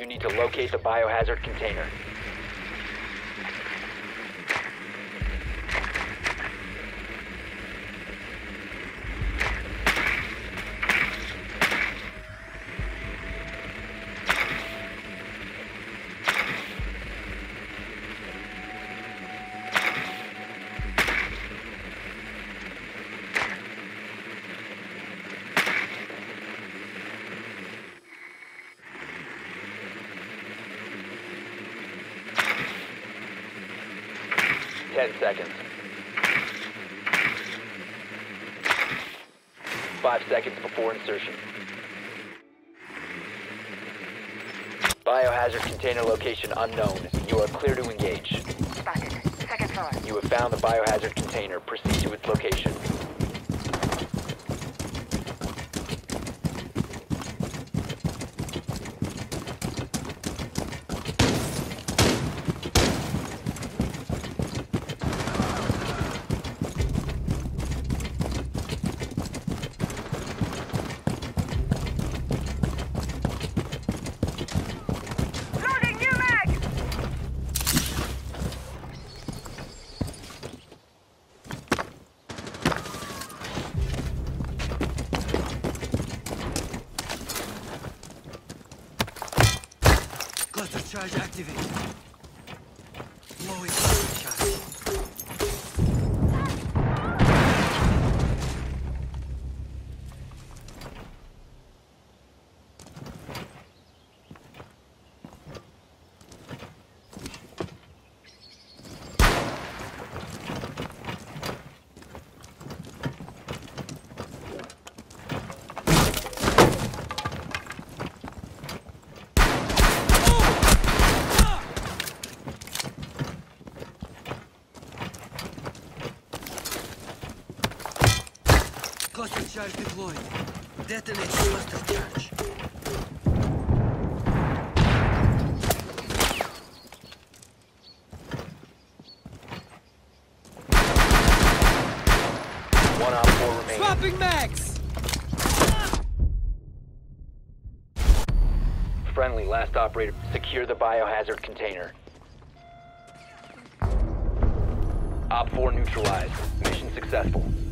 You need to locate the biohazard container. Seconds. 5 seconds before insertion. Biohazard container location unknown. You are clear to engage. Spotted. Second floor. You have found the biohazard container. Proceed to its location. Cluster charge activated. Blowing cluster charge. Cluster charge deployed. Detonate cluster charge. One op 4 remaining. Swapping mags! Friendly, last operator. Secure the biohazard container. Op 4 neutralized. Mission successful.